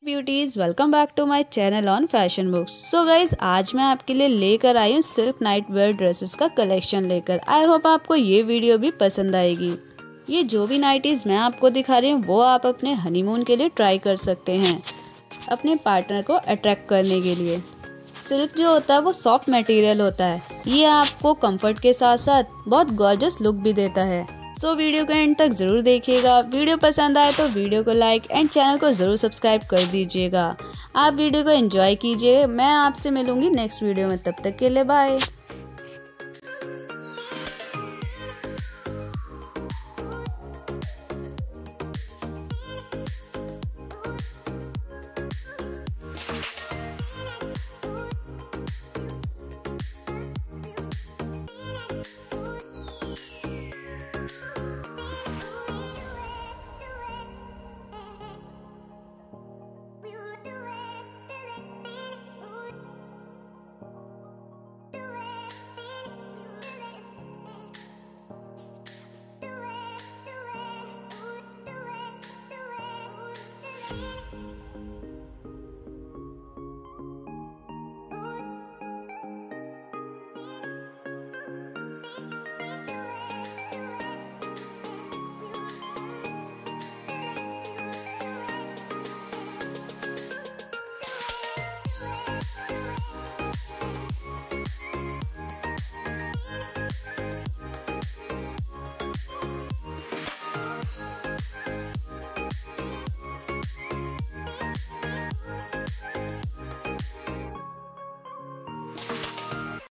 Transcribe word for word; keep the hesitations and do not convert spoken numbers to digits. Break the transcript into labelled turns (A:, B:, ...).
A: Beauties welcome back to my channel on fashion books. So guys आज मैं आपके लिए लेकर आई हूँ सिल्क नाइट वेयर ड्रेसेस का कलेक्शन लेकर। आई होप आपको ये वीडियो भी पसंद आएगी। ये जो भी नाइटीज मैं आपको दिखा रही हूँ वो आप अपने हनीमून के लिए ट्राई कर सकते हैं, अपने पार्टनर को अट्रैक्ट करने के लिए। सिल्क जो होता है वो सॉफ्ट मटेरियल होता है, ये आपको कंफर्ट के साथ साथ बहुत गॉर्जियस लुक भी देता है। सो so, वीडियो को एंड तक जरूर देखिएगा। वीडियो पसंद आए तो वीडियो को लाइक एंड चैनल को जरूर सब्सक्राइब कर दीजिएगा। आप वीडियो को एंजॉय कीजिए। मैं आपसे मिलूंगी नेक्स्ट वीडियो में, तब तक के लिए bye.
B: Do it, do it, do it.